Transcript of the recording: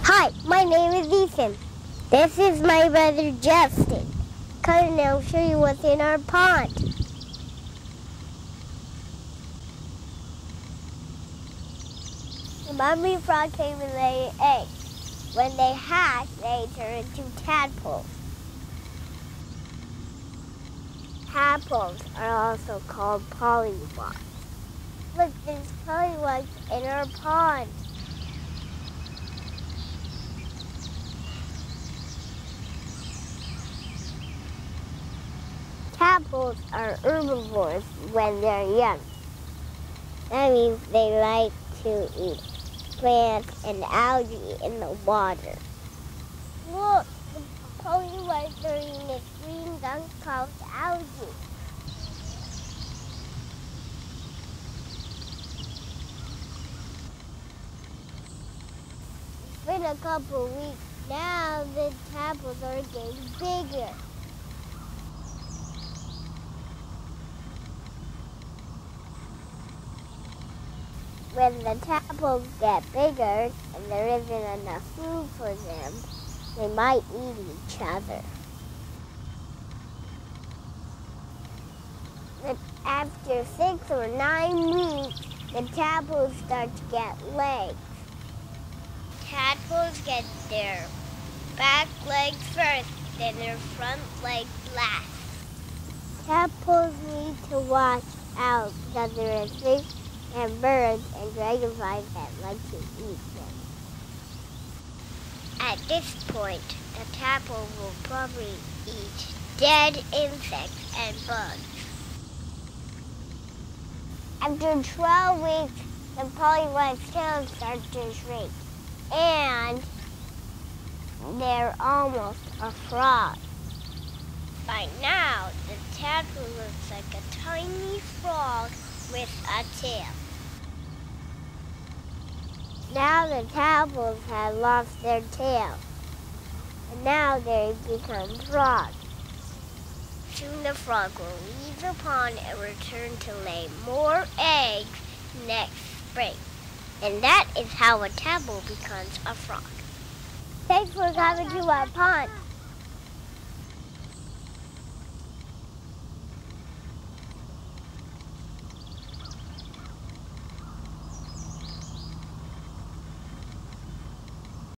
Hi, my name is Ethan. This is my brother Justin. Come and I'll show you what's in our pond. The mummy frog came and laid eggs. When they hatch, they turn into tadpoles. Tadpoles are also called pollywogs. Look, there's pollywogs in our pond. Tadpoles are herbivores when they're young. That means they like to eat plants and algae in the water. Look, the pollywogs are eating a green gunk called algae. It's been a couple of weeks now. The tadpoles are getting bigger. When the tadpoles get bigger and there isn't enough food for them, they might eat each other. But after 6 or 9 weeks, the tadpoles start to get legs. Tadpoles get their back legs first, then their front legs last. Tadpoles need to watch out because there are fish and birds and dragonflies that like to eat them. At this point, the tadpole will probably eat dead insects and bugs. After 12 weeks, the pollywog's tails start to shrink, and they're almost a frog. By now, the tadpole looks like a tiny frog with a tail. Now the tadpoles have lost their tail, and now they become frogs. Soon the frog will leave the pond and return to lay more eggs next spring. And that is how a tadpole becomes a frog. Thanks for coming to our pond.